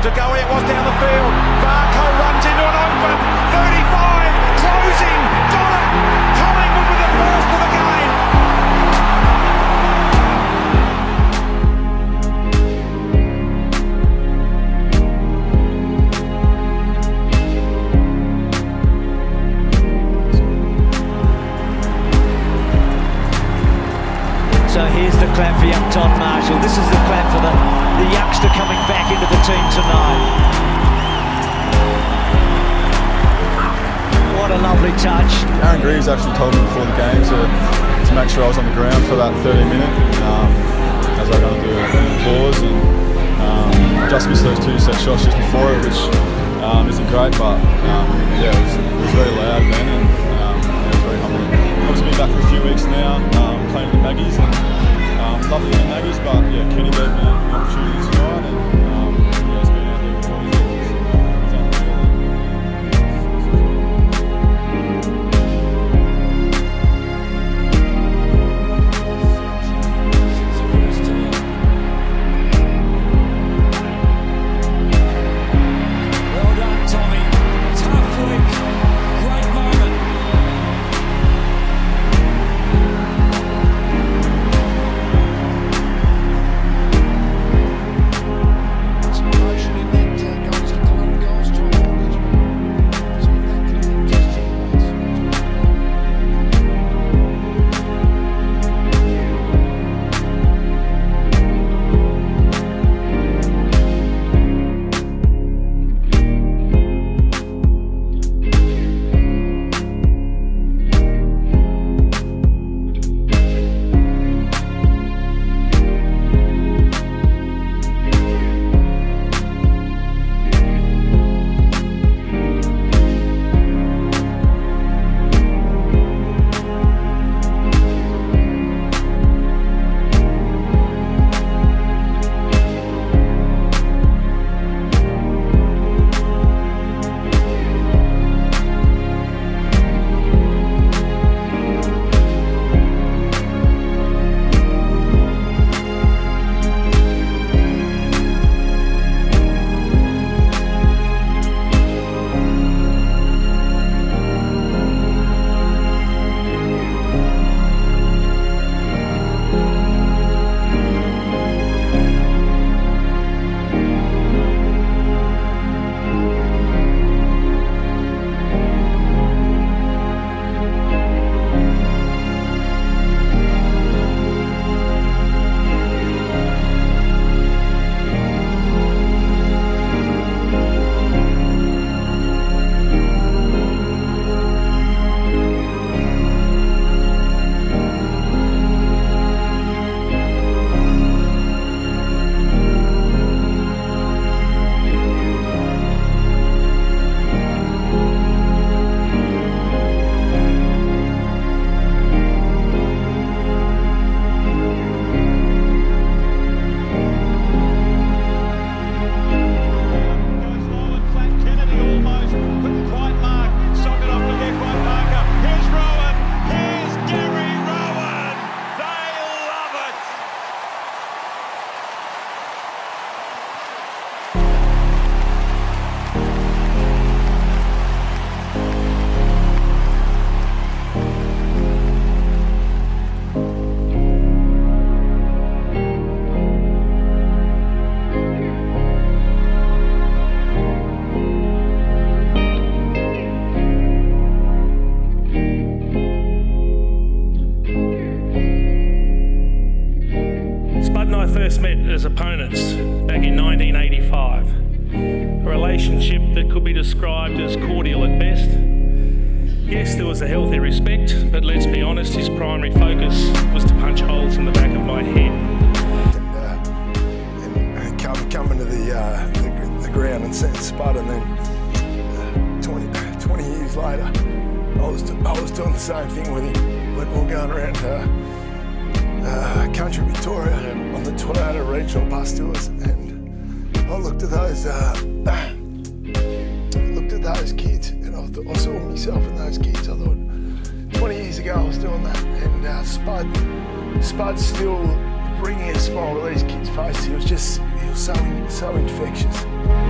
To go, it was down the field. Varco runs into an open. 35, closing, got it. Collingwood with the first of the game. So here's the clap for young Don Marshall. This is the clap for the youngster coming back into the team tonight. What a lovely touch. Aaron Greaves actually told me before the game to make sure I was on the ground for that 30-minute as I got to do a pause and just missed those 2 set shots just before it, which isn't great, but yeah, it was very loud then and it was very humbling. Obviously been back for a few weeks now, playing with the Maggies and lovely with the Maggies, but yeah, Kenny gave me the opportunity tonight and yeah, it's been out there with boys. It's unreal. Well done, Tommy. Tough week. Great moment. First met as opponents back in 1985. A relationship that could be described as cordial at best. Yes, there was a healthy respect, but let's be honest, his primary focus was to punch holes in the back of my head. And coming to the ground and setting Spud, and then 20 years later, I was doing the same thing with him when we were going around country Victoria on the Toyota regional bus tours, and I looked at those kids, and I saw myself in those kids. I thought, 20 years ago I was doing that, and Spud's still bringing a smile to these kids' faces. He was so infectious.